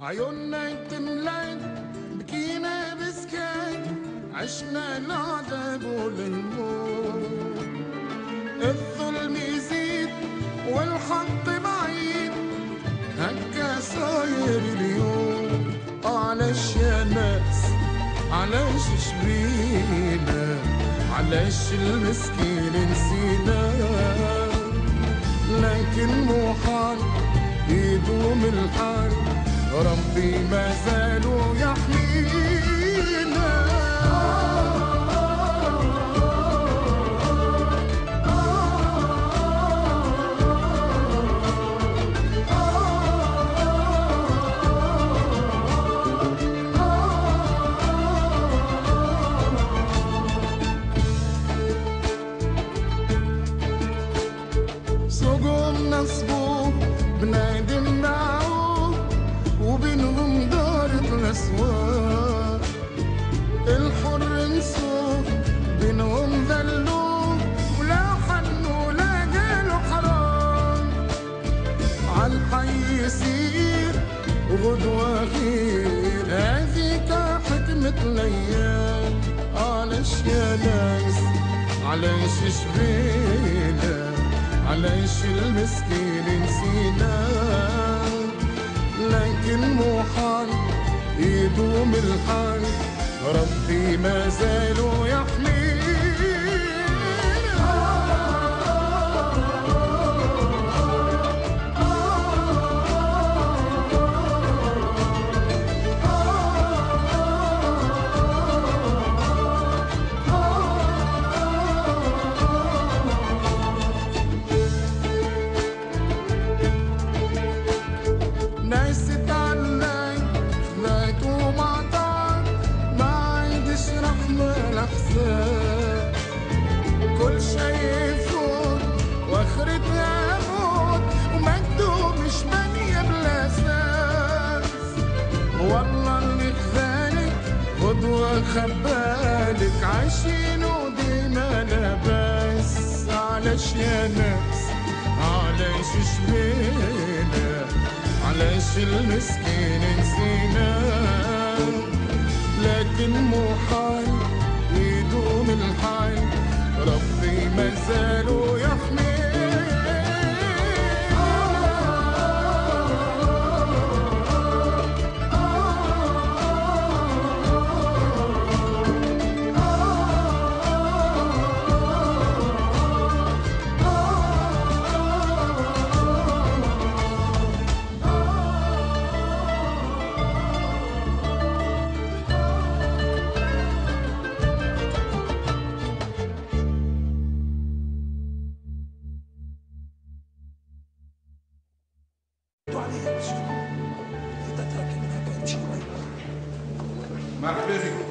عيوننا يتملين بكينا بسكين، عشنا العذاب والهموم، الظلم يزيد والحق بعيد، هكا صاير اليوم. علاش يا ناس علاش شبينا، علاش المسكين نسينا، لكن مو حال يدوم الحال، ربي ما زالوا يحمينا. سوقهم نصبوه بنادم معوه، وبينهم دارت الأسواق، الحر نسوه بينهم ذلوه، ولا حنوا ولا قالوا حرام، عالحي يسير وغدوة خير، هذيك حكمة الأيام. علاش يا ناس علاش شبينا، علاش المسكين نسينا، لكن مو حال يدوم الحال، ربي ما زالوا يحمينا. كل شيء يفوت واخرتها موت، ومكتوب مش بنية بلا اساس، والله اللي خذالك غدوة خبالك، عايشين وديما لاباس. علاش يا ناس علاش شبينا، علاش المسكين نسينا، لكن مو حال يدوم الحال، ربي ما زالوا يحمينا. مرحبا بكم.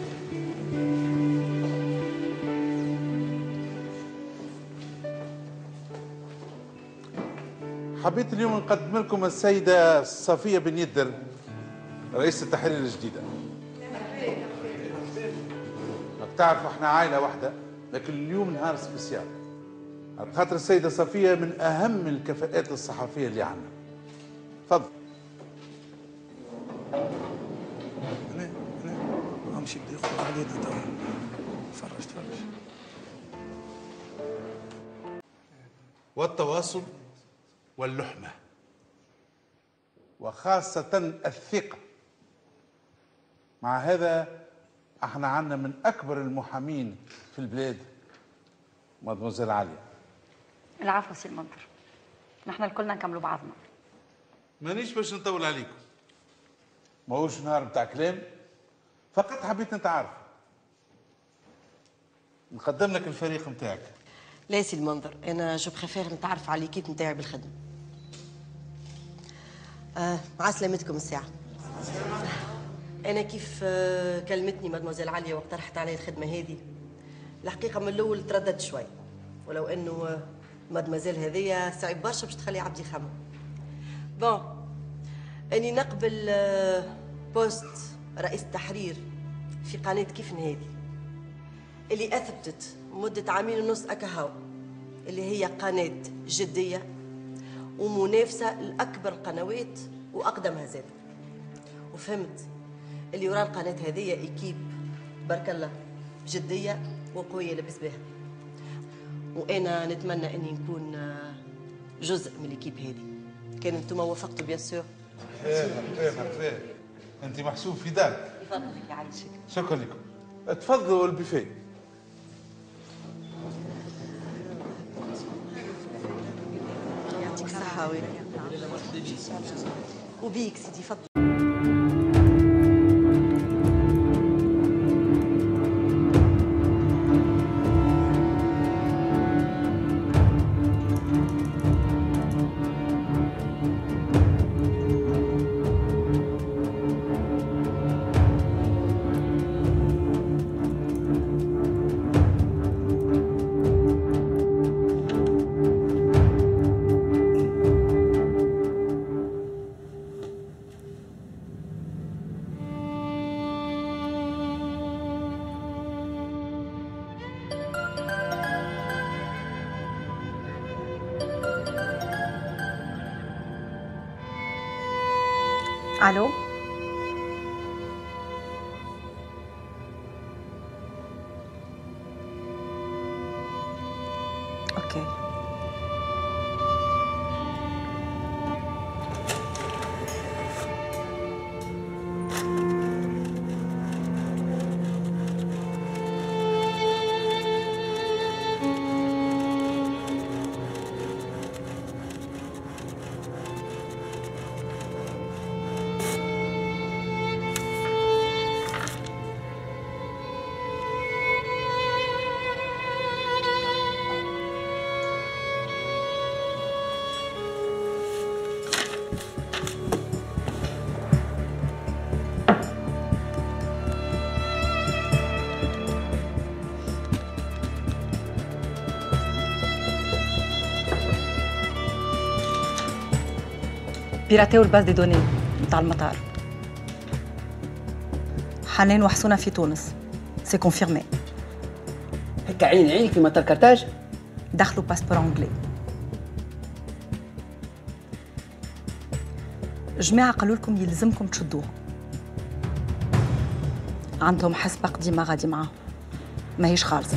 حبيت اليوم نقدم لكم السيدة صفية بن يدر، رئيسة التحرير الجديدة. بتعرفوا احنا عائلة واحدة، لكن اليوم نهار سبيسيال، على خاطر السيدة صفية من أهم الكفاءات الصحفية اللي عندنا. تفضل. مش يبدا يخرج علينا تو. تفرج. والتواصل واللحمة، وخاصة الثقة. مع هذا احنا عندنا من أكبر المحامين في البلاد مادموزيل عليا. العفو سي المنظر، نحن الكلنا نكملوا بعضنا. مانيش باش نطول عليكم، ماهوش نهار بتاع كلام، فقط حبيت نتعرف. نقدم لك الفريق نتاعك. لا سي المنظر، انا جو بريفير نتعرف على ليكيب نتاعي بالخدمه. مع سلامتكم الساعه. انا كيف كلمتني مادموزيل عليا واقترحت علي الخدمه هذه، الحقيقه من الاول ترددت شوي، ولو انه مادموزيل هذيا صعيب برشا باش تخلي عبد يخمم. بون اني نقبل بوست رئيس التحرير في قناه كيف هذه اللي اثبتت مده عامين ونص اكهو اللي هي قناه جديه ومنافسه لاكبر القنوات واقدمها زاد. وفهمت اللي وراء القناة هذه ايكيب بارك الله جدية وقوية لبس بها، وانا نتمنى اني نكون جزء من الايكيب هذه. كان انتم وافقتوا بيان سور. خير انت محسوب في دارك. يفضلك يعيشك. شكرا لكم. تفضلوا البوفيه. يعطيك الصحة وبيك سيدي فضل. الو اوكي. بيراتيو الباز دي دوني نتاع المطار. حنان وحسونة في تونس، سي كونفيرمي. هكا عيني في مطار كرتاج؟ دخلوا باسبور انجلي. جماعة قالوا لكم يلزمكم تشدوها. عندهم حسبة قديمة غادي معاهم، ماهيش خالصة.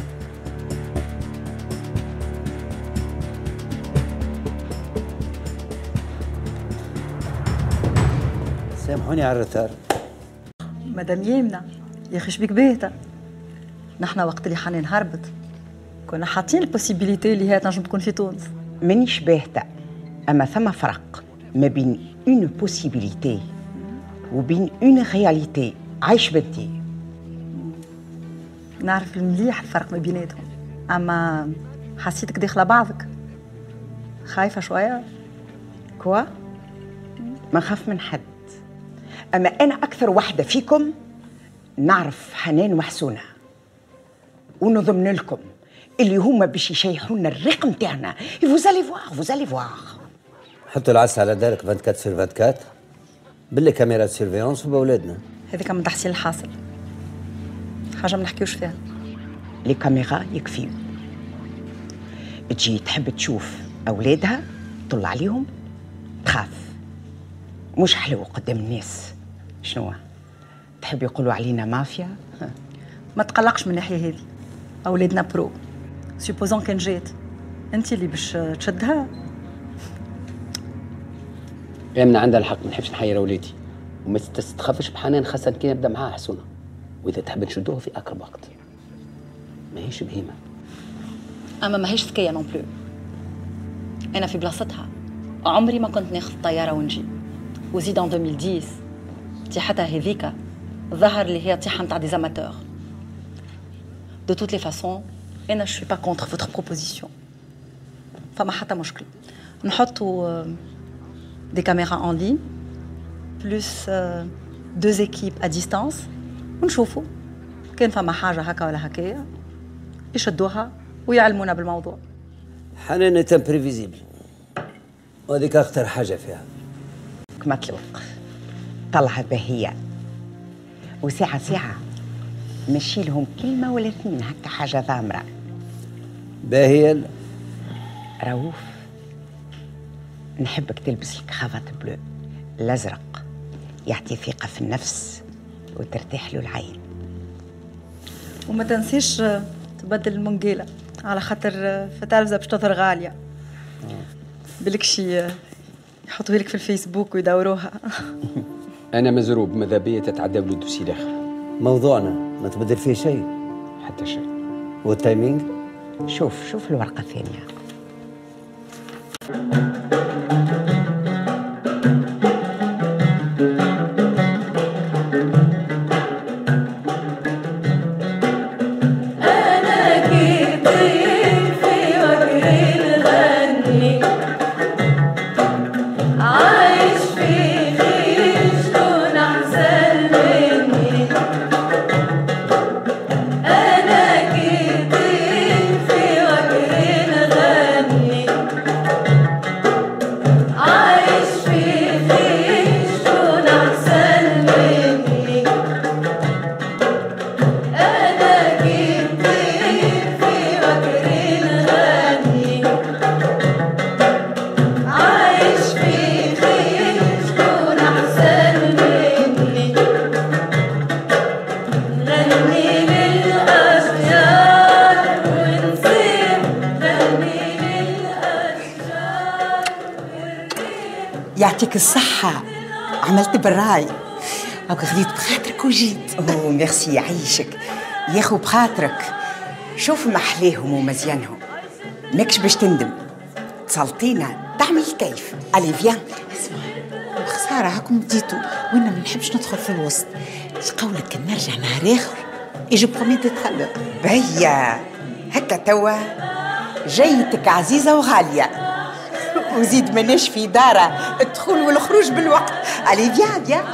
سامحوني على الرثار. مدام يمنى يا اخي شبيك باهتة؟ نحنا وقت اللي حنان هربت كنا حاطين البوسيبيليتي اللي هي تنجم تكون في تونس. مانيش باهتة، أما ثم فرق ما بين اون بوسيبيليتي وبين اون رياليتي. عايش بنتي. نعرف مليح الفرق ما بيناتهم، أما حسيتك داخلة بعضك خايفة شوية. كوا؟ ما خاف من حد، أما أنا أكثر واحدة فيكم نعرف حنان وحسونة، ونضمن لكم اللي هما باش يشيحونا الرقم تاعنا. فوزالي فواغ. حطوا العس على دارك 24 سير 24 باللي كاميرا سيرفيونس وباولادنا. هذيك من تحصيل الحاصل، حاجة ما نحكيوش فيها. لي كاميرا يكفيو. تجي تحب تشوف أولادها طلع عليهم تخاف، مش حلو قدام الناس. شنو تحب يقولوا علينا مافيا؟ ما تقلقش من الناحية هذه، أولادنا برو. سيبوزون كان جات أنت اللي باش تشدها. يمنى عندها الحق، ما نحبش نحير وليدي، وما تستخفش بحنان خاصة كي نبدا معاها حسونة، وإذا تحب نشدوها في أقرب وقت. ماهيش بهيمة، أما ماهيش ذكية نون بلو. أنا في بلاصتها عمري ما كنت ناخذ الطيارة ونجي، وزيد ان 2010 تي حتى هذيك ظهر اللي هي طيحة نتاع دي زاماتور. دو توت لي فاسون أنا جو سوي با كونتر فوتر بروبوزيسيون، فما حتى مشكل. نحطوا دي كاميرا ان لين بلوس دوز ايكيب ا ديستانس، ونشوفوا كان فما حاجة هكا ولا هكايا يشدوها ويعلمونا بالموضوع. حنان امبريفيزيبل، وهذيك أخطر حاجة فيها. مطلوق طلعت بهية، وساعة ساعة مشي لهم كلمة ولا اثنين هكا حاجة ضامرة. باهية. رؤوف نحبك تلبس الكرافات بلو الأزرق يعطي ثقة في النفس وترتاح له العين. وما تنسيش تبدل المنقيلة على خاطر في التلفزة باش تظهر غالية. بالكشي يحطوا لك في الفيسبوك ويدوروها. انا مزروب، ماذا بيا تتعدى له دوسي الاخر. موضوعنا ما تبدل فيه شيء حتى شيء. والتايمينج شوف الورقة الثانية. يعطيك الصحة، عملت بالراي. أو خذيت بخاطرك وجيت. أوه ميرسي، يعيشك. ياخو بخاطرك. شوف محليهم ومزيانهم، ماكش باش تندم. تسلطينا تعمل كيف. ألي فيان. اسمع، بخسارة هاكم بديتوا وانا ما نحبش ندخل في الوسط. ايش قولك كان نرجع نهار آخر يجي برومي تتخلى. بيا هكا توا جيتك عزيزة وغالية. وزيد مناش في دارة الدخول والخروج بالوقت. ألي فيان فيان.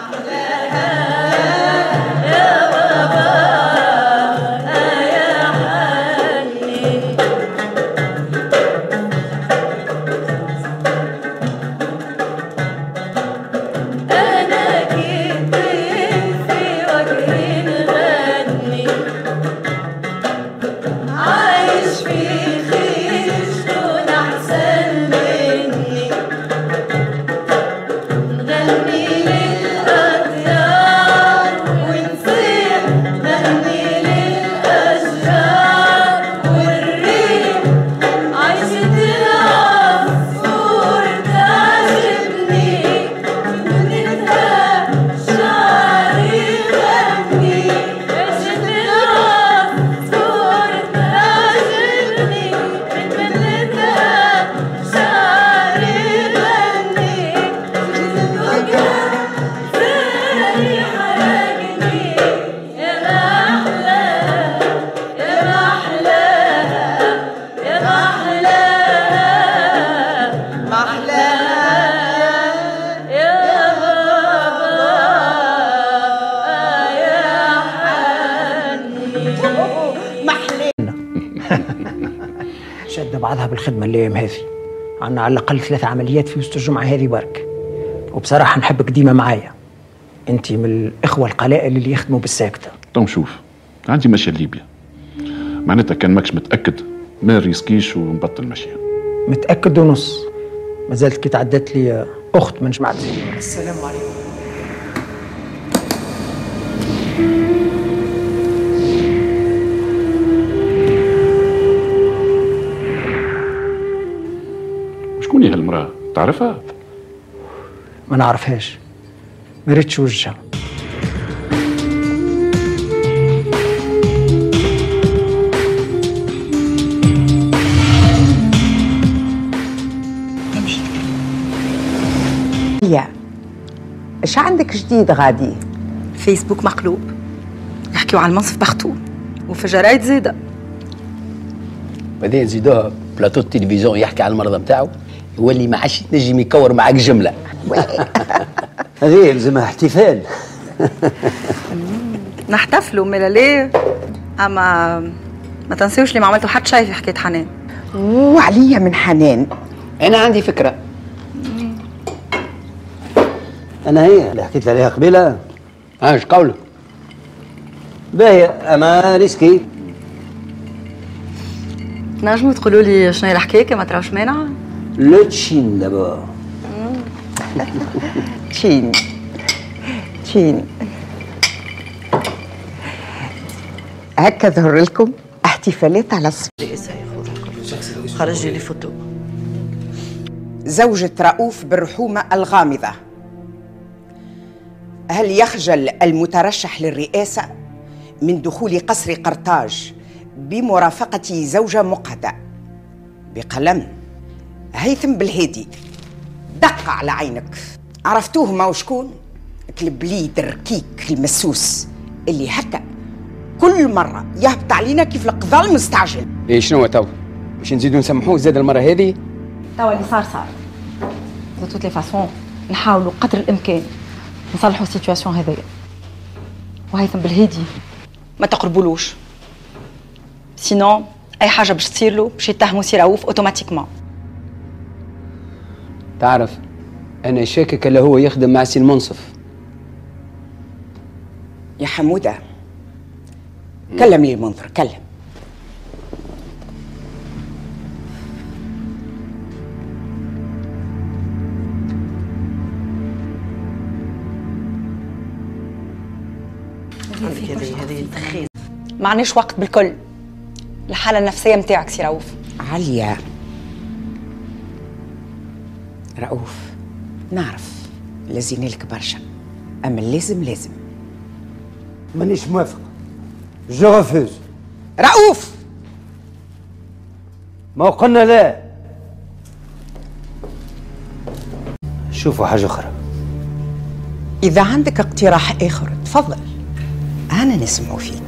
شد بعضها بالخدمة الأيام هذه. عنا على الأقل 3 عمليات في وسط الجمعة هذه برك. وبصراحة نحبك ديما معايا. أنت من الإخوة القلائل اللي يخدموا بالساكتة. طم شوف، عندي ماشية ليبيا، معناتها كان ماكش متأكد ما ريسكيش ونبطل ماشية. متأكد ونص. ما زالت كي تعدت لي أخت من جماعة زين. السلام عليكم. شكون هي هالمرأة؟ تعرفها؟ ما نعرفهاش، ما ريتش وجهها. يا ايش عندك جديد غادي؟ فيسبوك مقلوب، يحكيوا على المنصف بارتو وفي جرايد زيادة. بعدين زيدوها بلاطو التلفزيون يحكي على المرضى نتاعو، يولي ما عادش تنجم يكور معاك جملة. هذه يلزمها احتفال. نحتفلوا مالا ليه؟ اما ما تنسيوش اللي ما عملتوا حتى شيء في حكاية حنان. وعليا من حنان. أنا عندي فكرة. أنا هي اللي حكيت عليها قبيلة. ايش قولك؟ باهية أما ريسكي. تنجموا تقولوا لي شنو هي الحكاية ما تراوش مانعة؟ لو تشين دابور. تشين كابتشينو. هكا ظهر لكم احتفالات على الصبح. خرج لي فوتو. زوجة رؤوف بالرحومة الغامضة. هل يخجل المترشح للرئاسة من دخول قصر قرطاج بمرافقة زوجة مقهدة؟ بقلم هيثم بالهادي. دق على عينك. عرفتوه ما وشكون؟ البليد الركيك المسوس اللي هكا كل مرة يهبط علينا كيف القضاء المستعجل. ايه شنو تو؟ باش نزيدو نسامحوه زاد المرة هذه؟ توا اللي صار دو توت لي فاسون نحاولوا قدر الامكان نصلحوا السيتواسيون هذيا. وهيثم بالهادي ما تقربولوش، سينون اي حاجه باش تصير له باش يتهموا سي رؤوف اوتوماتيكمون. تعرف انا شاكك اللي هو يخدم مع سي المنصف. يا حمودة كلم لي المنظر، كلم. هذه ما عنديش وقت بالكل. الحالة النفسية متاعك سي رؤوف. عليا رؤوف نعرف لازين لك برشا، اما لازم مانيش موافق. جو رفوز. رؤوف ما قلنا لا. شوفوا حاجة أخرى. إذا عندك اقتراح آخر تفضل، أنا نسمع فيك.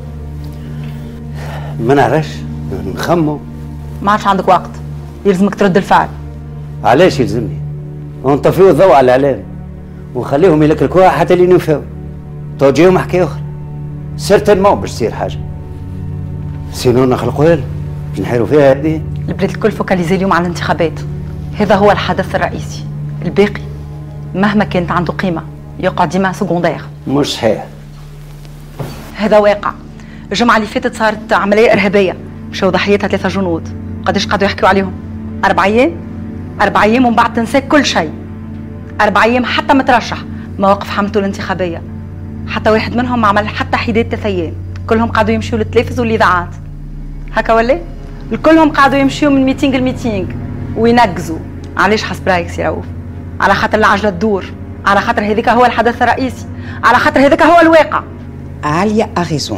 ما نعرفش نخمو. ما عادش عندك وقت، يلزمك ترد الفعل. علاش يلزمني؟ ونطفيو الضوء على الإعلام ونخليهم يلكلكوها حتى لين يوفاو. توجيهم حكاية أخرى. سيرتينمون باش تصير حاجة. سينو نخلقوها باش نحيروا فيها هذه. البلاد الكل فوكاليزي اليوم على الانتخابات، هذا هو الحدث الرئيسي. الباقي مهما كانت عنده قيمة يقع ديما سكوندير. مش صحيح. هذا واقع. الجمعة اللي فاتت صارت عملية إرهابية، مشاو ضحيتها 3 جنود. قداش قعدوا يحكيوا عليهم؟ 4 أيام؟ 4 أيام ومن بعد تنسى كل شيء. 4 أيام حتى مترشح مواقف حملته الانتخابية، حتى واحد منهم ما عمل حتى حداد 3 أيام. كلهم قعدوا يمشيوا للتلفز والإذاعات. هكا ولا؟ الكلهم قعدوا يمشيوا من ميتينغ لميتينغ وينقزوا. علاش حسب رايك سي رؤوف؟ على خاطر العجلة تدور، على خاطر هذاك هو الحدث الرئيسي، على خاطر هذاك هو الواقع. عالية أغيزون.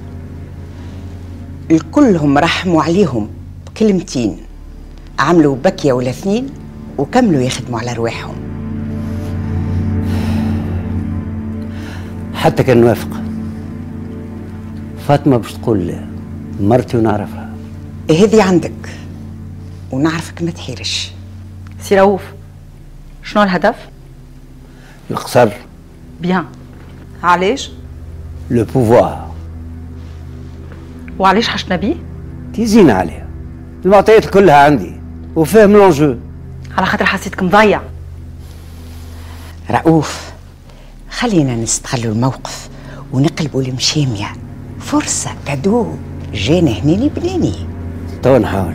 الكلهم رحموا عليهم بكلمتين، عملوا بكية ولا 2 وكملوا يخدموا على رواحهم. حتى كان نوافق. فاطمة باش تقول لا، مرتي ونعرفها. هذه عندك ونعرفك ما تحيرش. سي رؤوف شنو الهدف؟ القصر. بيان. علاش؟ لو بوفوار. وعلاش حشنا بيه؟ تيزين عليها. المعطيات كلها عندي وفاهم لونجو. على خاطر حسيتك مضيع. رؤوف خلينا نستغلوا الموقف ونقلبوا المشامية. فرصة كادو جانا هنيني بنيني. تو نحاول.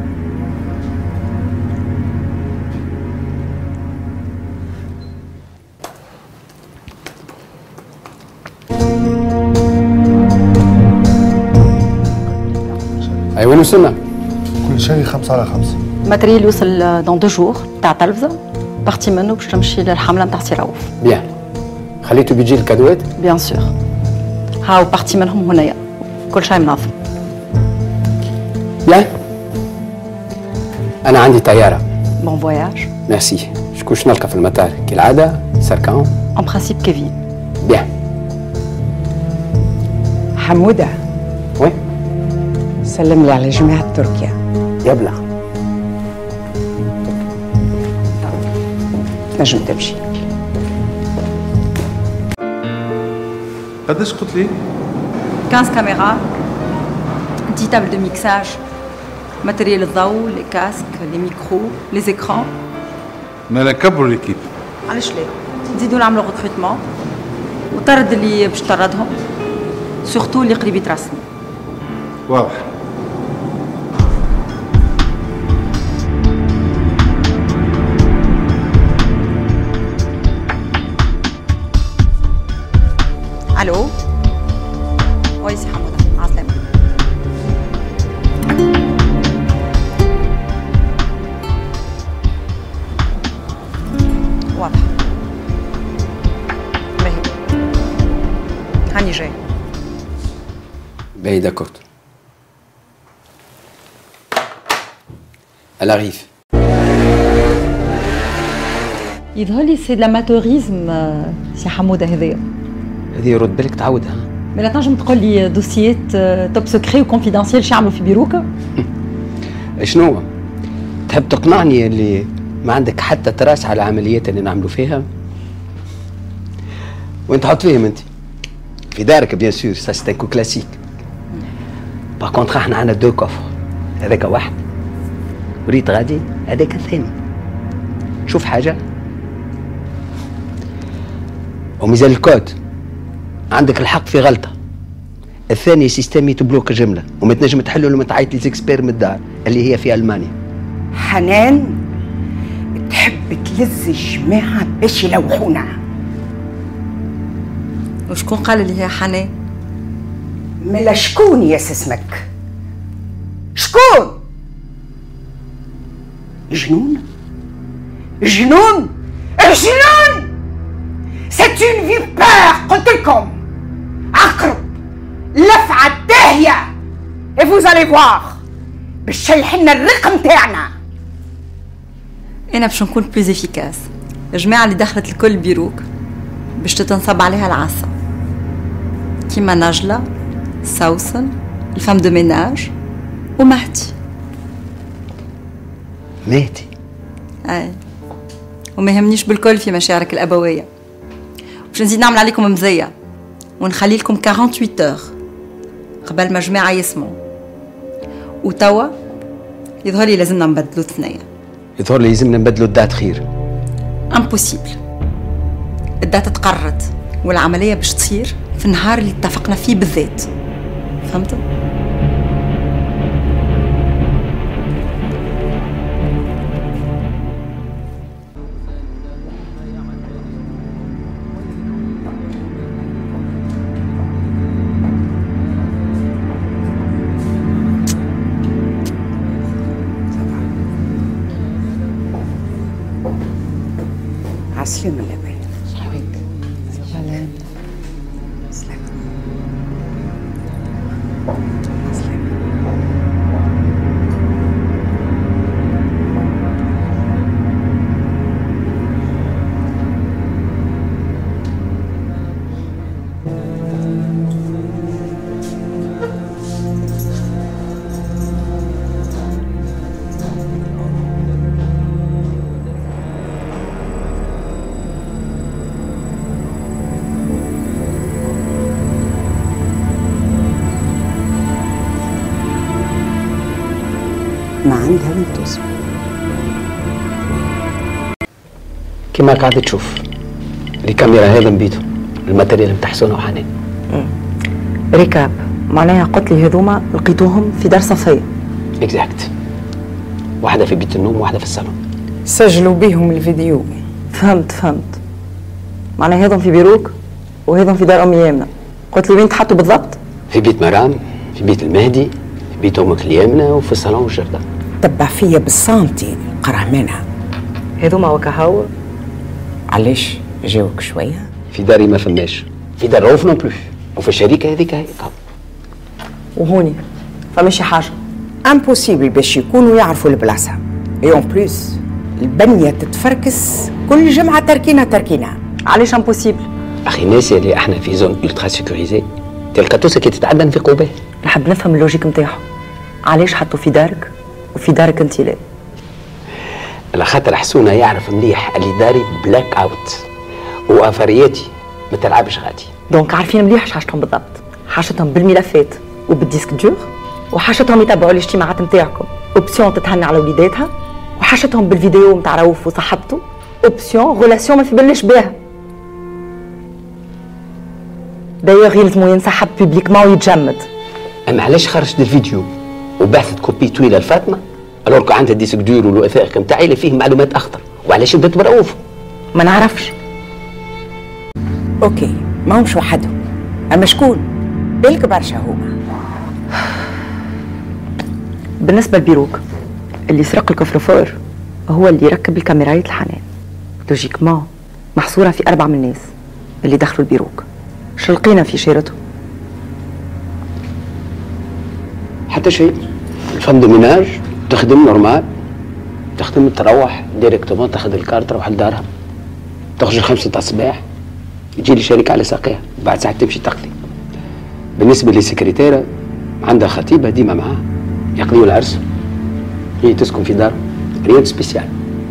ايوه وصلنا. كل شيء 5/5. الماتريال يوصل دون 2 جور تاع تلفزة، بارتي منه باش تمشي للحملة نتاع سي رؤوف. بيان. خليتو بيجي الكادوات؟ بيان سور. هاو بارتي منهم هنايا، كل شيء منظم. بيان. أنا عندي طيارة. بون فواياج. ميرسي. شكون نلقى في المطار؟ كالعادة سركان؟ ان برانسيب كيفين. بيان. حمودة. وي. سلم لي على جماعة تركيا. يبلغ. نجم تمشي. قداش قلت لي؟ 15 كاميرا، 10 تابل دو ميكساج، ماتريال الضوء، لي كاسك، لي ميكرو، لي زيكران. مالا كبروا ليكيب. علاش لا؟ نزيدو نعملو ريكروتمون وطرد اللي باش تطردهم، سورتو اللي قريب يترسموا. واضح. الو. وي سي حموده، مع السلامه. واضح. باهي. هاني جاي. باهي داكورد. Elle arrive. يظهر لي سي لاماتوريزم سي حموده هذايا. هذه يرد بالك تعودها. ملا تنجم تقول لي دوسيات توب سكري وكونفيدنسيال شو يعملوا في بيروكا؟ شنو؟ تحب تقنعني اللي ما عندك حتى تراس على العمليات اللي نعملوا فيها؟ وانت حط فيهم انت. في دارك بيان سور، سا سي كو كلاسيك. باغ كونتخ احنا عندنا دو كوفر، هذاك واحد وريت غادي هذاك الثاني. شوف حاجه وميزان الكود عندك الحق في غلطه. الثاني سيستمي تبلوك جمله وما تنجم تحلوا لما تعيط ليزيكسبير من الدار اللي هي في المانيا. حنان تحب تلز الجماعه باش يلوحونا. وشكون قال اللي هي حنان؟ ملا شكون يا اسمك؟ شكون؟ جنون؟ جنون؟ جنون؟ سيت اون فيبار قلت لكم. عقرب لفعه داهيه. اي فوز الي فواغ باش تشيحلنا الرق نتاعنا. انا باش نكون بلوز افيكاس. الجماعه اللي دخلت الكل بيروك باش تتنصب عليها العصا كيما نجله، سوسن، الفام دو ميناج ومهدي. مهدي؟ اي، وما يهمنيش بالكل في مشاعرك الابويه. باش نزيد نعمل عليكم مزيه ونخلي لكم 48 اور قبل ما جماعه يسمعوا. وتوا يظهر لي لازمنا نبدلوا ثنايا. يظهر لي لازمنا نبدلوا الدات خير. امبوسيبل. الدات تقررت والعمليه باش تصير في النهار اللي اتفقنا فيه بالذات. فهمتوا؟ عسلامة اللبان. صحويك. سلام. سلام. ما عندها وين توصل. كما قاعد تشوف الكاميرا هذا نبيتو الماتيريال نتاع حسونه وحنان. ريكاب، معناها قلت لي هذوما لقيتوهم في دار صفيه. اكزاكت. واحده في بيت النوم وواحده في الصالون. سجلوا بيهم الفيديو. فهمت. معناها هذم في بيروك وهذم في دار امي يامنه. قلت لي وين تحطوا بالضبط؟ في بيت مرام، في بيت المهدي، في بيت امك اليامنه وفي الصالون والجردة. تبع فيا بالسنتي قرهمانها. هذوما وكهو. علاش جاوك شويه؟ في داري ما فماش، في دار روف نون بلو، وفي الشركه هذيك هيك. وهوني فماشي حاجه. امبوسيبل باش يكونوا يعرفوا البلاصه. اي اون بلوس البنيه تتفركس كل جمعه تركينه. علاش امبوسيبل؟ اخي ناسي اللي احنا في زون الترا سيكوريزي، تلك توسه كي تتعدى في قباه. نحب نفهم اللوجيك نتاعهم. علاش حطوا في دارك وفي دارك انت لا؟ على خاطر حسونه يعرف مليح اللي داري بلاك اوت وافرياتي ما تلعبش غادي. دونك عارفين مليح حاجتهم بالضبط، حاجتهم بالملفات وبالديسك دور، وحاجتهم يتبعوا الاجتماعات نتاعكم، اوبسيون تتهنى على وليداتها، وحاجتهم بالفيديو نتاع رؤوف وصاحبته، اوبسيون غولاسيون ما في بالش بها. دايوغ يلزمو ينسحب بوبليكمون ويتجمد. اما علاش خرجت الفيديو وبعثت كوبي طويله لفاطمه الوغ كو عندها ديسك دور والوثائق نتاعي اللي فيه معلومات اخطر، وعلاش بدات برؤوف؟ ما نعرفش. اوكي، ما همش وحدهم، اما شكون؟ بالك برشا هما. بالنسبة للبيروك اللي سرق الكفرفور هو اللي يركب الكاميرايات الحنان. لوجيكمون محصورة في 4 من الناس اللي دخلوا البيروك. شو لقينا في شيرته؟ حتى شيء. الفم دو ميناج تخدم نورمال، تخدم تروح ديريكتومون، تاخذ الكارت تروح لدارها، تخرج 5 تاع الصباح يجي لي شركة على ساقيها، بعد ساعة تمشي تقضي. بالنسبة للسكرتيرة عندها خطيبة ديما معاها يقضيوا العرس، هي تسكن في دار ريال سبيسيال.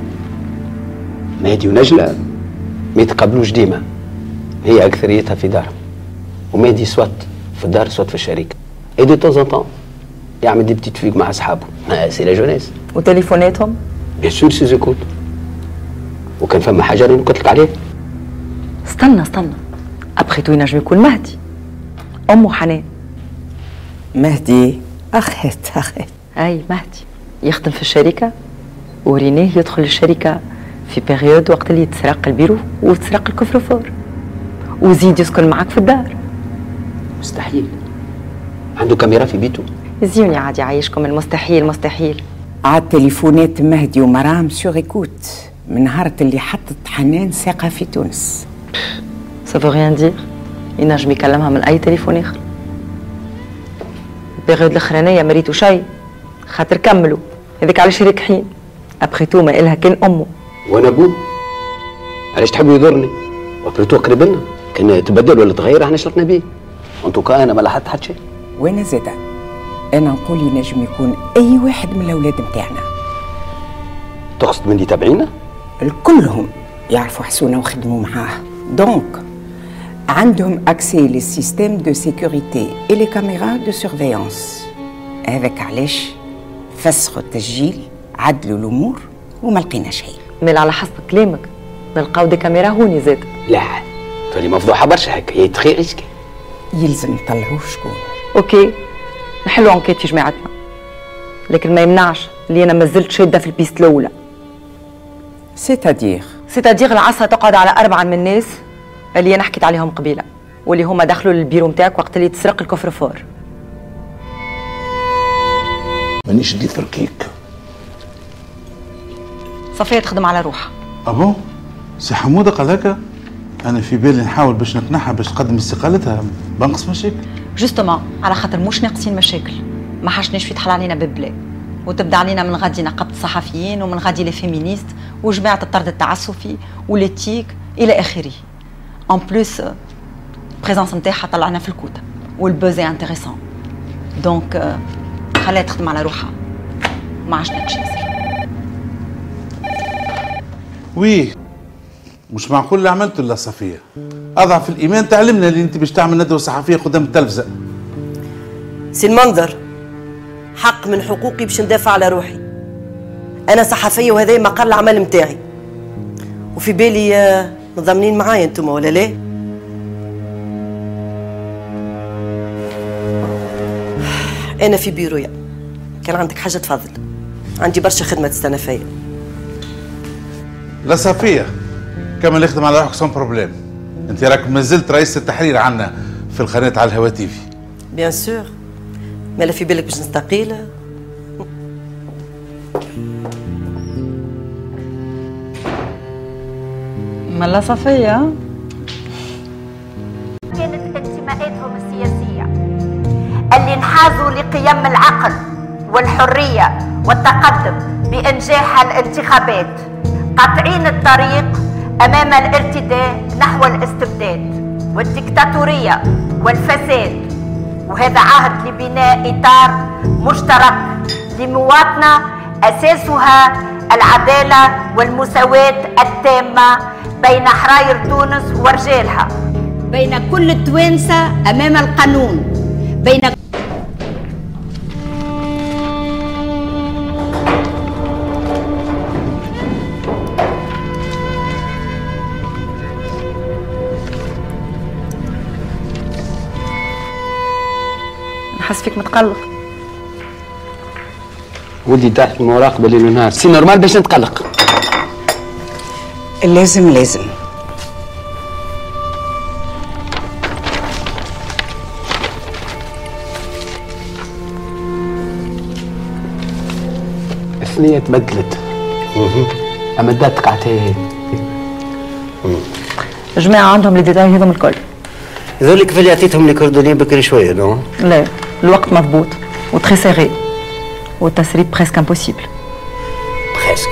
مهدي ونجلة ما يتقابلوش ديما، هي أكثريتها في دارهم، ومهدي سوات في الدار سوات في الشركة. اي دو طون طون يعمل دي بتيت فيك مع أصحابه، سي لا جونيس. وتليفوناتهم؟ بيان سور سي زيكوت. وكان فما حاجة اللي قلت لك عليها. استنى أبخيتو ينجم يكون مهدي أمه حنان. مهدي أخت أي مهدي يخدم في الشركة، وريناه يدخل الشركة في بيريود وقت اللي يتسرق البيرو وتسرق الكفرفور، وزيد يسكن معك في الدار. مستحيل، عنده كاميرا في بيته. زيوني عاد يعيشكم المستحيل مستحيل. عاد تليفونات مهدي ومرام سور ايكوت من نهار اللي حطت حنان ساقها في تونس. سافو ريان دير، ينجم يكلمها من أي تليفون آخر. البيريود الأخرانية مريتو شي خاطر كملوا هذيك علاش راكحين. أبخيتو ما إلها كان أمه. وأنا أبوه علاش تحبوا يضرني؟ وبريتو قريب لنا، كان تبدل ولا تغير احنا شرطنا بيه. انتو أنا ما لاحظت حتى شيء. وأنا زادا أنا نقول ينجم يكون أي واحد من الأولاد متاعنا. تقصد من اللي تابعينا؟ الكلهم يعرفوا حسونة وخدموا معاه، دونك عندهم اكسي للسيستيم دو سيكوريتي اي لي كاميرا دو سيرفيونس. هذاك علاش فسخوا التسجيل، عدلوا الامور وما لقينا شيء. مال على حسب كلامك نلقاو دي كاميرا هوني زاد. لا تولي مفضوحه برشا هكا، هي تخي ريسكي. يلزم نطلعوه شكون. اوكي نحلوا انكيت في جماعتنا، لكن ما يمنعش اللي انا مازلت شاده في البيست الاولى. سيتادير العصا تقعد على 4 من الناس اللي انا حكيت عليهم قبيله، واللي هما دخلوا للبيرو نتاعك وقت اللي تسرق الكفرفور. مانيش ديت في الكيك. صفية تخدم على روحها. أبو سي حمودة قال هكا؟ أنا في بالي نحاول باش نقنعها باش تقدم استقالتها، بنقص مشاكل. جوستومون على خاطر مش ناقصين مشاكل، ما حشناش في تحل علينا ببلا، وتبدا علينا من غادي نقابة الصحفيين ومن غادي لي فيمينيست وجماعة الطرد التعسفي وليتيك إلى آخره. ان بلوس بريزونس نتاعها طلعنا في الكوتا والبوزي انتريسون، دونك خليها تخدم على روحها، ما عشناكش ياسر. وي مش معقول اللي عملته الا صفيه، اضعف الايمان تعلمنا اللي انت باش تعمل ندوه صحفيه قدام التلفزه. سي المنظر حق من حقوقي باش ندافع على روحي. انا صحفيه وهذا مقر العمل نتاعي، وفي بالي مضامنين معايا انتم ولا لا؟ انا في بيرويا، كان عندك حاجه تفضل، عندي برشا خدمه تستنى فيا. لا صفيه كمل اخدم على روحك سون بروبليم، انت راك مازلت رئيسة التحرير عنا في القناه على الهواتيفي. بيان سور، مالا في بالك باش نستقيل؟ مالا صفية كانت انتماءاتهم السياسية اللي انحازوا لقيم العقل والحرية والتقدم بإنجاح الانتخابات، قاطعين الطريق أمام الارتداء نحو الاستبداد والديكتاتورية والفساد، وهذا عهد لبناء إطار مشترك لمواطنة أساسها العدالة والمساواة التامة بين حراير تونس ورجالها، بين كل التوانسة أمام القانون، بين نحس فيك متقلق. ولدي تحت المراقبه ليل ونهار، سي نورمال باش نتقلق. لازم الأصلية تبدلت. أما الدات قعدت الجماعة عندهم لي ديتاي هذوم الكل. هذولك اللي عطيتهم لي كوردوني بكري شوية نو؟ لا الوقت مضبوط وتري سيغي والتسريب بريسك امبوسيبل. بريسك.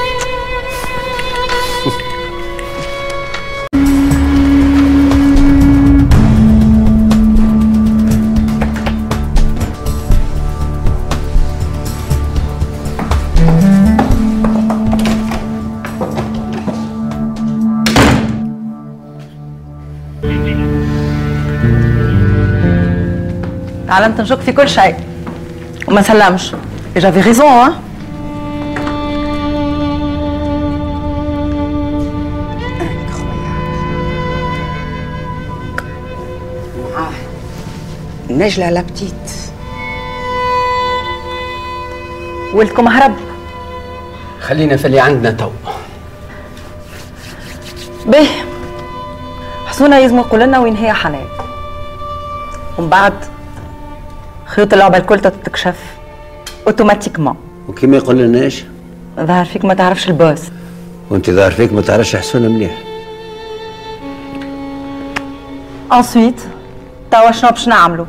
تعلمت نشك في كل شيء وما نسلمش. جافي ريزون ها. نجلة لابتيت ولدكم هرب. خلينا في اللي عندنا تو. باهي حسونة يلزم يقول لنا وين هي حنان، ومن بعد خيوط اللعبة الكل تتكشف اوتوماتيكمون. وكيما يقول لناش؟ ظهر فيك ما تعرفش البوس. وانت ظهر فيك ما تعرفش حسونة مليح. انسويت توا شنو باش نعملو؟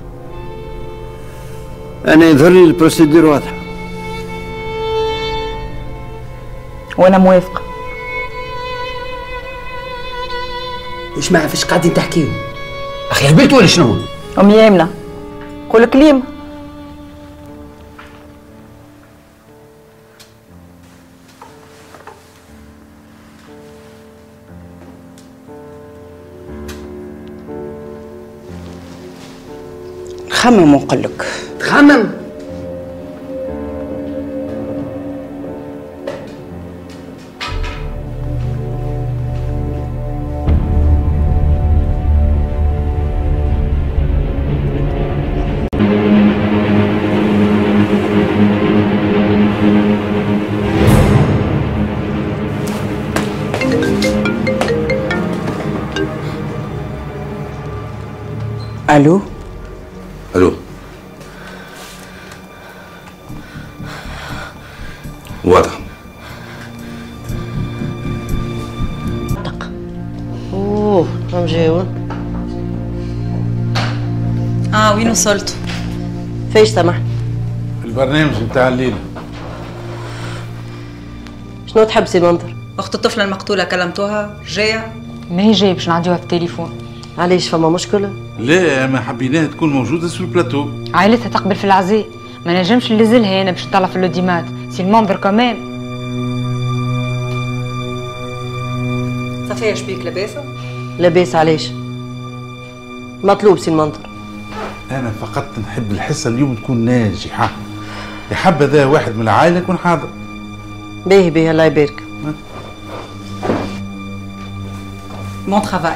انا يظهر لي البروسيدور واضحة. وانا موافقة. واش ما فاش قاعدين تحكيو؟ اخي هبلت ولا شنو؟ أمي يمنى قول كليم. خمم ونقول لك. تخمم؟ الو. الو واضح. اوه راهم جاوا. وين وصلتوا؟ فايش سامح؟ البرنامج نتاع الليله. شنو تحب سي منظر؟ اخت الطفله المقتوله كلمتوها جايه؟ ما هي جايه باش نعديوها في التليفون. علاش فما مشكله؟ لا ما حبيناها تكون موجوده في البلاتو. عائلتها تقبل في العزاء، ما نجمش نلزلها انا باش نطلع في اللوديمات، سي المنظر كمان. صفيه شبيك لاباسه؟ لاباس علاش؟ مطلوب سي المنظر. انا فقط نحب الحصه اليوم تكون ناجحه. يا حبذا واحد من العائله يكون حاضر. باهي باهي الله يبارك. بون ترافاي.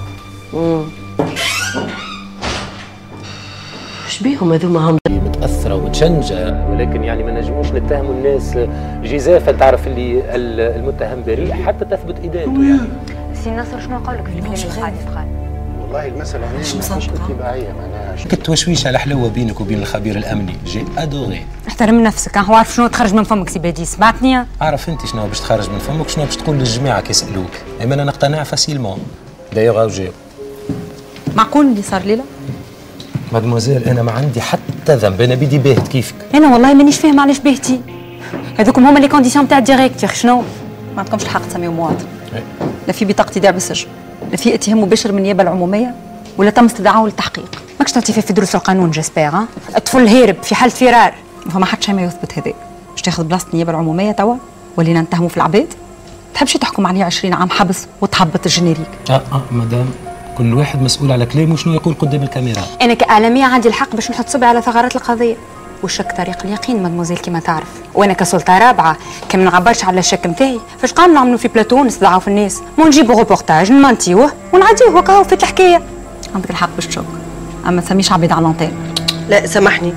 شبيهم هذوما هم متاثره ومتشنجه، ولكن يعني ما نجموش نتهموا الناس جزافا. تعرف اللي المتهم بريء حتى تثبت ادانته. يعني سي نصر شنو يقول لك في الكلام الحادث قال؟ والله المساله مش اتباعيه معناها كالتوشويش على حلوه بينك وبين الخبير الامني. جي ادوغي. احترم نفسك، هو عارف شنو تخرج من فمك سي بادي. سمعتني؟ عارف انت شنو باش تخرج من فمك شنو باش تقول للجماعه كي يسالوك. اما انا نقتنع فاسيلمون. دايوغ جاو. معقول اللي صار ليلى؟ مادموزيل انا ما عندي حتى ذنب، انا بدي باهت كيفك. انا والله مانيش فاهم علاش باهتي. هذوكم هما لي كونديسيون تاع الديريكت. يا اخي شنو؟ ما عندكمش الحق تسميو مواطن. لا في بطاقه ايداع بالسجن، لا في اتهام مباشر من النيابه العموميه، ولا تم استدعائه للتحقيق. ماكش تعطي في دروس القانون جيسبيغ. الطفل هارب في حاله فرار. ما فما حتى شيء ما يثبت هذا. باش تاخذ بلاصه النيابه العموميه توا ولينا نتهموا في العباد؟ تحبش تحكم عليه 20 عام حبس وتهبط الجينيريك؟ مدام كل واحد مسؤول على كلامه وشنو يقول قدام الكاميرا. انا كاعلاميه عندي الحق باش نحط صبعي على ثغرات القضيه، والشك طريق اليقين مادموزيل كيما تعرف. وانا كسلطه رابعه كي ما نعبرش على الشك نتاعي فاش قام نعملوا في بلاتو نستدعوا في الناس، مو نجيبوا روبورتاج نمانتيوه ونعديوه وكاو في الحكايه. عندك الحق باش تشك، اما تسميش عبيد على لونتين. لا سامحني،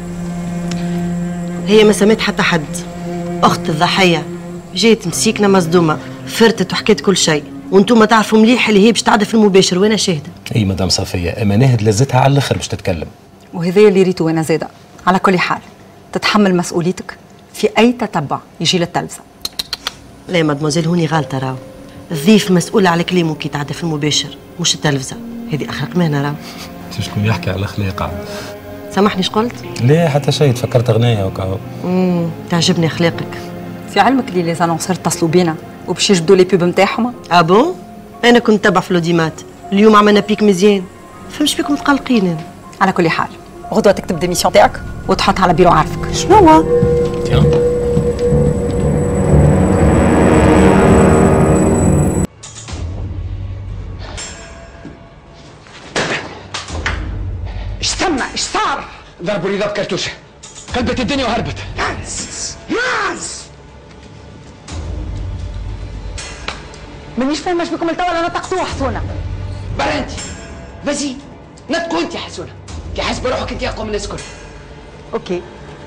هي ما سميت حتى حد. اخت الضحيه جات مسيكنه مصدومه، فرتت وحكيت كل شيء، وانتم تعرفوا مليح اللي هي باش تعدى في المباشر وانا شاهده. اي مدام صفيه، اما ناهد لزتها على الاخر باش تتكلم. وهذا اللي ريتو انا زاده. على كل حال تتحمل مسؤوليتك في اي تتبع يجي للتلفزه. لا مادموزيل هوني غالطه راهو. الضيف مسؤول على كلامه كي تعدى في المباشر مش التلفزه. هذه اخلاق مهنه راهو. شكون يحكي على الاخلاق عاد؟ سامحني اش قلت؟ لا حتى شيء، تفكرت اغنيه وكاو. تعجبني اخلاقك. في علمك اللي لي زانونسور اتصلوا بينا وباش يجبدوا لي بوب نتاعهم؟ بون؟ انا كنت تبع في لوديمات، اليوم عملنا بيك مزيان. فهمش بيكم متقلقين. على كل حال غدوه تكتب ديميسيون تاعك وتحط على بيرو عارفك. شنو هو؟ ايش تم؟ ايش صار؟ ضربوا رضا بكرتوشه، قلبت الدنيا وهربت. ناس مانيش فاهمه اش بكم التوا. انا نطقتوها حسونه. برا انت فازي نطقوا انت يا حسونه، كي حاسب روحك انت اقوى من الناس الكل. اوكي.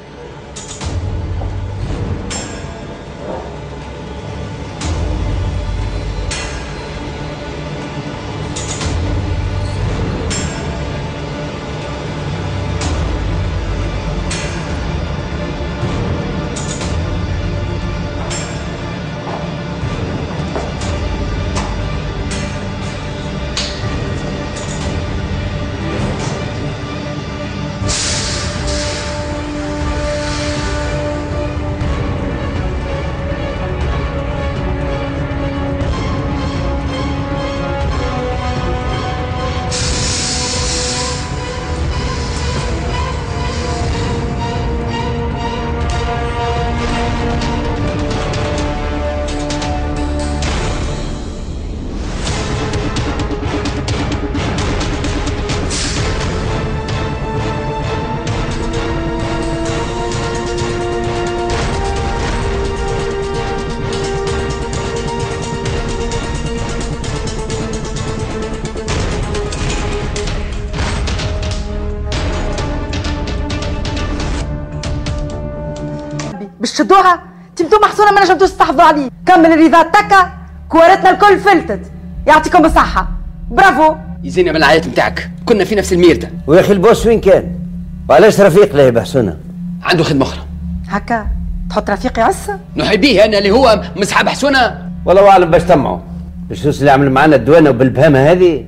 باش تشدوها تبدو محسونه ما نجمتوش تستحفظوا عليه. كمل الرضا تكا كوارتنا الكل فلتت. يعطيكم الصحه. برافو. يزينا من العيات نتاعك، كنا في نفس الميرده. ويا اخي البوس وين كان؟ وعلاش رفيق له بحسونه؟ عنده خدمه اخرى. هكا تحط رفيقي عسه؟ نحبيه انا اللي هو مصحاب حسونه. والله اعلم باش تمعوا. الشوس اللي عمل معنا الدوانه وبالبهامه هذه.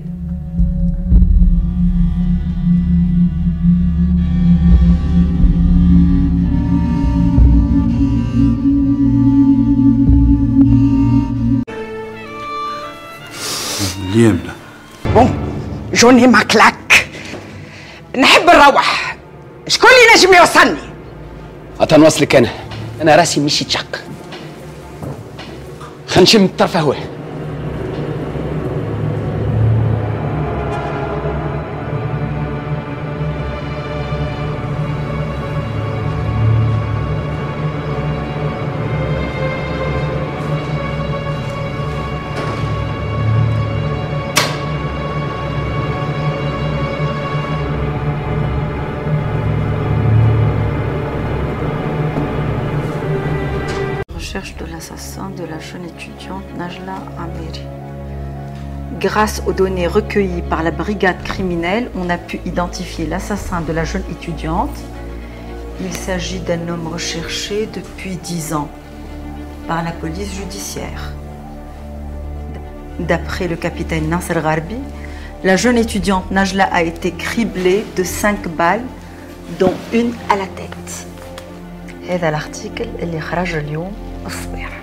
اليمنى بون جوني ماكلاك. نحب نروح. شكون اللي نجم يوصلني؟ نوصلك انا راسي مش يتشق. خنشم الطرف هو. De l'assassin de la jeune étudiante Najla Ameri. Grâce aux données recueillies par la brigade criminelle, on a pu identifier l'assassin de la jeune étudiante. Il s'agit d'un homme recherché depuis 10 ans par la police judiciaire. D'après le capitaine Nasser Gharbi, la jeune étudiante Najla a été criblée de 5 balles, dont une à la tête. هذا l'article اللي خرج اليوم الصباح.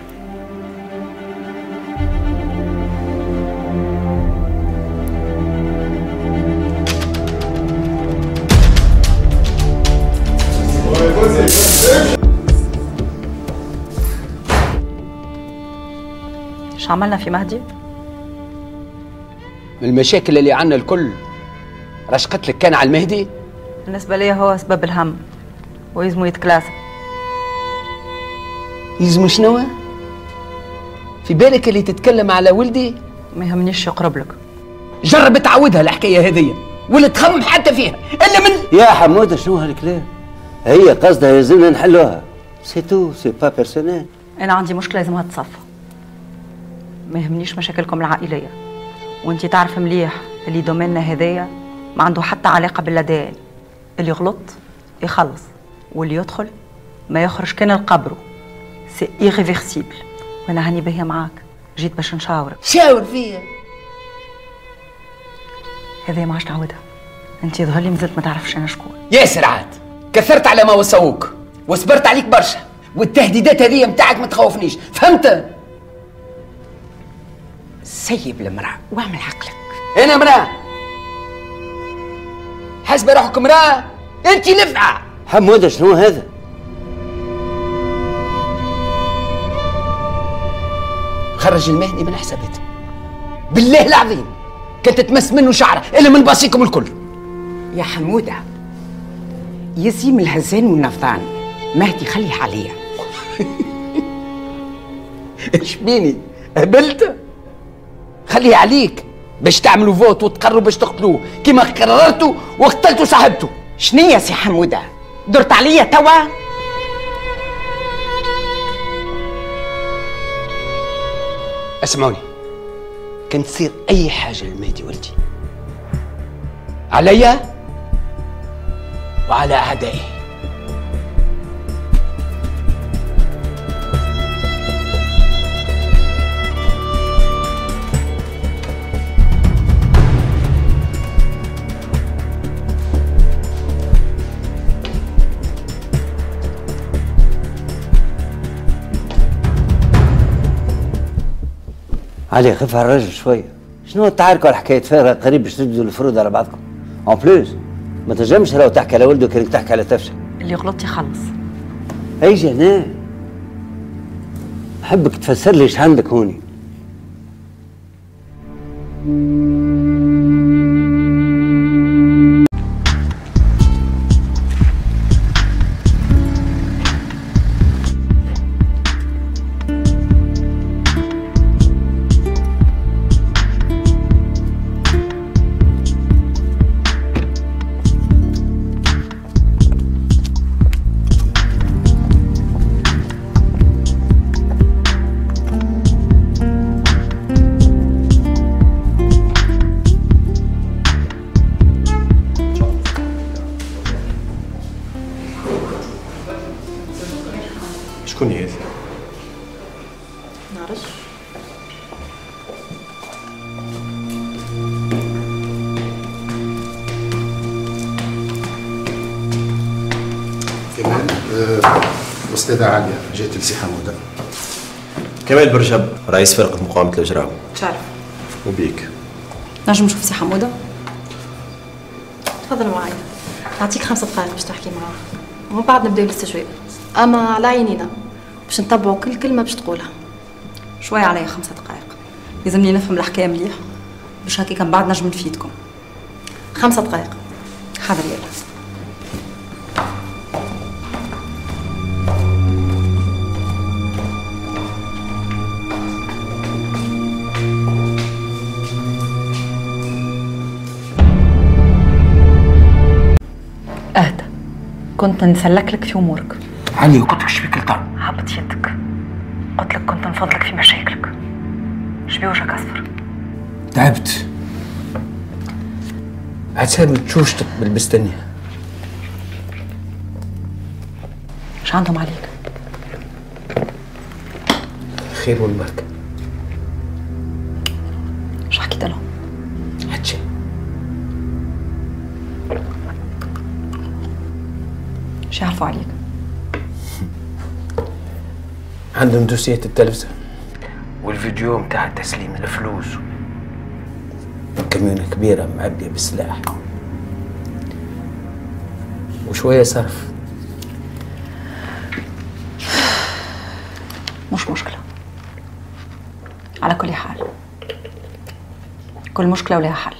شو عملنا في مهدي؟ من المشاكل اللي عنا الكل راش قتلك كان على المهدي؟ بالنسبة لي هو سبب الهم ويزمو يتكلاسى. يلزمو شنو؟ في بالك اللي تتكلم على ولدي؟ ما يهمنيش يقرب لك. جرب تعودها الحكايه هذيا ولا تخمم حتى فيها الا من. يا حموده شنو هالكلام؟ هي قصدها يلزمنا نحلوها. سي تو سي با بيرسونيل. انا عندي مشكله لازمها تتصفى. ما يهمنيش مشاكلكم العائليه، وانتي تعرف مليح اللي دوميننا هذايا ما عنده حتى علاقه باللدائن. اللي يغلط يخلص واللي يدخل ما يخرج كان القبر، سي ايريفيرسيبل. وانا هاني باهيه معاك، جيت باش نشاورك. شاور فيا. هذا ما عادش تعودها، انت يظهر لي مازلت ما تعرفش انا شكون. ياسر عاد كثرت على ما وصوك وصبرت عليك برشا، والتهديدات هذه متاعك ما تخوفنيش، فهمت؟ سيب المرأة واعمل عقلك. انا امرأة حاسبة روحك امرأة؟ انت لفعة. حمودة شنو هذا؟ خرج المهدي من حساباته بالله العظيم، كنت تمس منه شعره الا من باصيكم الكل. يا حمودة يزيم الهزان والنفضان، مهدي خليه عليا. ايش بيني هبلت؟ خليه عليك باش تعملوا فوت وتقرروا باش تقتلوه كيما قررتوا وقتلتوا صاحبته. شنيا سي حمودة؟ درت عليا توا؟ اسمعوني، كان تصير اي حاجه للمهدي ولدي عليا وعلى اعدائي. علي خف على الرجل شويه، شنو تعاركوا على حكايه فارغه قريب باش تجدوا الفروض على بعضكم؟ اون بلوس ما تنجمش لو تحكي على ولده كانك تحكي على تفشه. اللي غلطت يخلص. ايجي هنا نحبك تفسر لي ايش عندك هوني. شكون هذا؟ نعرفش. كمال الأستاذة عالية جات لسي حمودة. كمال برجب رئيس فرقة مقاومة الإجرام. تعرف. وبيك. نجم نشوف سي حمودة؟ تفضل معايا. نعطيك 5 دقائق باش تحكي معاه ومن بعد نبداو الاستجواب. اما على عينينا باش نتبعوا كل كلمة باش تقولها. شوية عليا 5 دقائق. لازمني نفهم الحكاية مليح باش هكاك من بعد نجم نفيدكم. 5 دقائق. حاضر يلا. اهدى، كنت نسلك لك في امورك. علي وقلت لك شبيك الطعم؟ هبط يدك، قلت لك كنت نفضلك في مشاكلك. شبي وجهك اصفر؟ تعبت. عتسابي تشوشتك بالبستانية. ايش عندهم عليك؟ خير والبركة. ايش حكيت لهم؟ حتى ايش يعرفوا عليك؟ عندهم دوسية التلفزة والفيديو متاع تسليم الفلوس، كميونة كبيرة معبية بالسلاح وشوية صرف. مش مشكلة. على كل حال كل مشكلة ولها حل،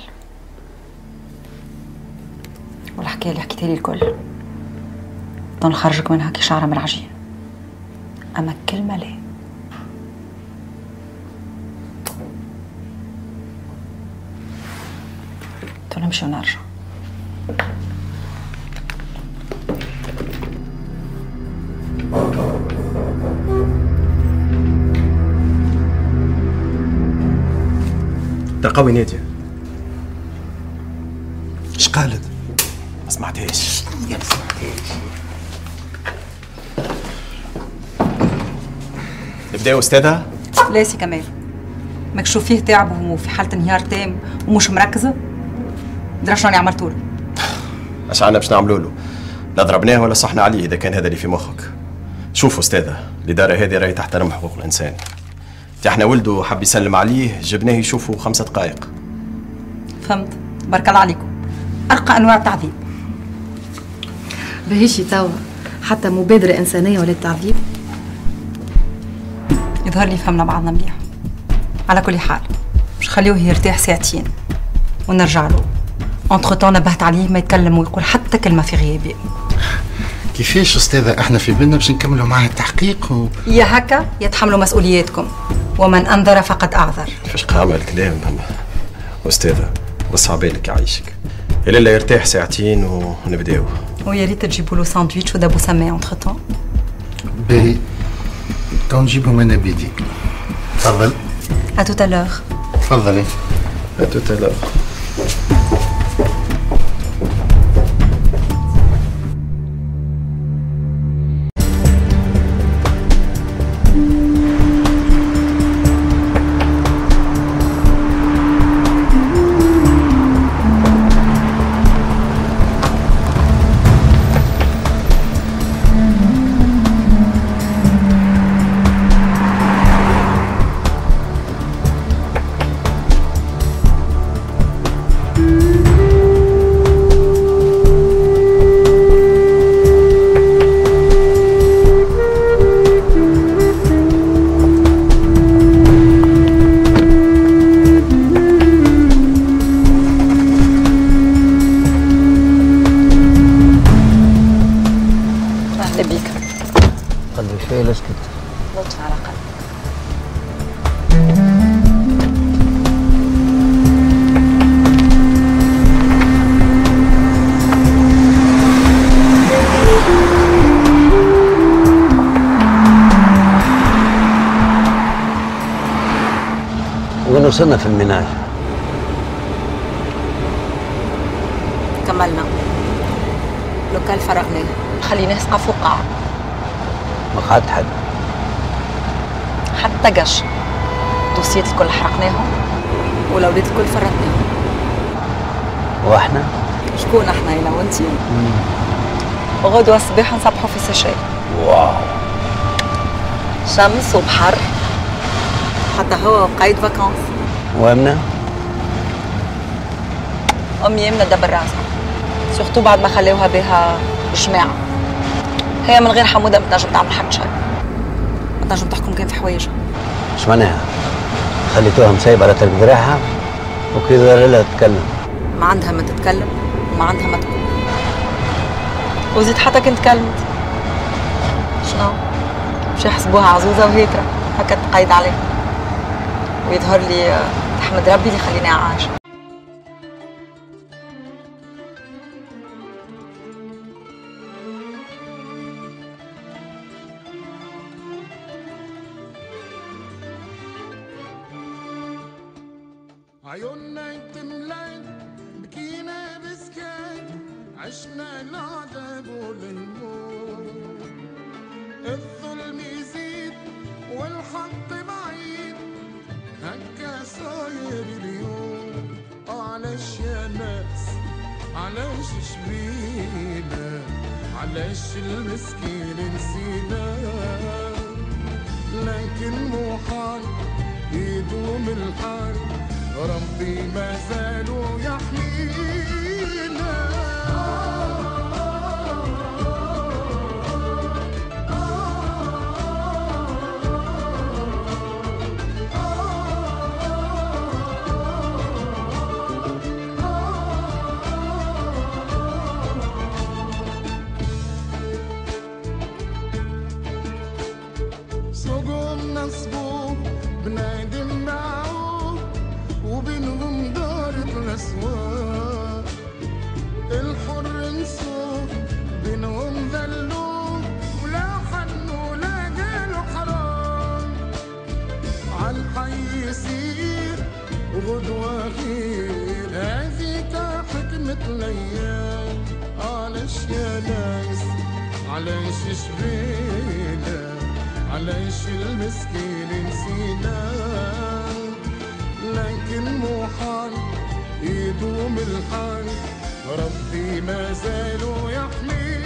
والحكاية اللي حكيتها لي الكل نخرجك منها كي شعرة من العجين، أما كلمة لا. نمشي ونرجع. تلقاوي نادية. اش قالت؟ ما سمعتهاش. ما سمعتهاش. نبداو استاذه؟ لا سي كمال، ماك شوف فيه تعب وفي حالة انهيار تام ومش مركزة. درا شنو عملتوا له؟ اش عنا باش نعملوا له؟ لا ضربناه ولا صحنا عليه اذا كان هذا اللي في مخك. شوفوا استاذه، الاداره هذه راهي تحترم حقوق الانسان. احنا ولده حب يسلم عليه، جبناه يشوفوا 5 دقائق. فهمت، بارك الله عليكم. ارقى انواع التعذيب. بهيشي توا حتى مبادرة إنسانية ولا التعذيب؟ يظهر لي فهمنا بعضنا مليح. على كل حال مش خليوه يرتاح ساعتين ونرجع له. انتر طون نبهت عليه ما يتكلم ويقول حتى كلمة في غيابي. كيفاش استاذه؟ احنا في بالنا باش نكملوا معاه التحقيق يا هكا يتحملوا مسؤولياتكم، ومن انذر فقد اعذر. كيفاش قام الكلام استاذه؟ بص عبالك يعيشك. الا يرتاح ساعتين ونبداو. ويا ريت تجيبوا له ساندويتش ودابو سماء انتر طون. باهي تو نجيبهم انا بيدي. تفضل. À tout à l'heure. تفضلي. À tout à l'heure. وين وصلنا في الميناج؟ كملنا لوكال فرغناه، خليناه يسقفوا قاع. ما قعدت حد حتى قش. دوسيات الكل حرقناهم والاولاد الكل فرطناهم. واحنا؟ شكون احنا انا وانتي؟ غدوة الصباح نصبحوا في سيشيل. واو، شمس وبحر، حتى هو قايد فاكونس. وامنا؟ امي يمنا دبر راسها، سورتو بعد ما خليوها بها جماعة. هي من غير حمودة ما تنجم تعمل حتى شيء، ما تنجم تحكم كان في حوايجها. اش معناها؟ خليتوها مسايبة على ترك ذراعها وكذا لا تتكلم. ما عندها ما تتكلم وما عندها ما تقول. وزيد حتى كنت كلمت شنو؟ مش يحسبوها عزوزة وهيترة هكا تقايد عليها. ويظهر لي تحمد ربي اللي خليني عايشة. عيوننا يتملين بكينا بسكات، عشنا العذاب والموت. الظلم يزيد والحق بعيد، هكا صاير اليوم. علاش يا ناس علاش شبينا، علاش المسكين نسينا. لكن مو حال يدوم الحال، ربي ما زالوا يحمينا. سقوم نصبوه بنادم باعوه، وبينهم دارت الأسواق. الحر نسوه بينهم ذلوه، ولا حنوا لا قالوا حرام. عالحي يصير وغدوة غير، هذيك حكمة الأيام. علاش يا ناس علاش شبينا، علاش المسكين نسيناه، لكن مو حال يدوم الحال، ربي ما زالوا يحمينا.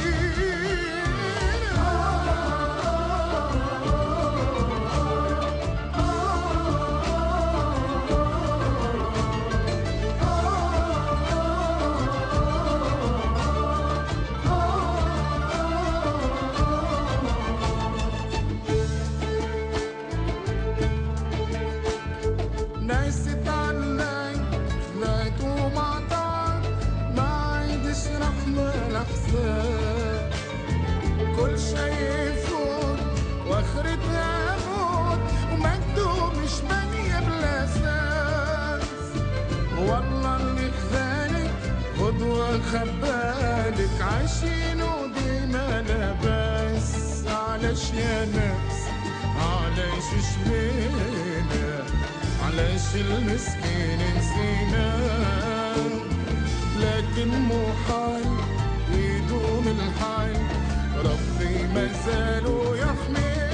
ناس تعلق خلات وما طار، ما عيدش رحمة الأحزان، كل شي يفوت واخرتها موت، ومكتوب مش بنية بلا أساس. والله اللي خذالك غدوة خبالك، عايشين وديما لاباس. علاش يا ناس علاش شبينا، علاش المسكين نسيناه، لكن مو حال يدوم الحال، ربي ما زالوا يحمي.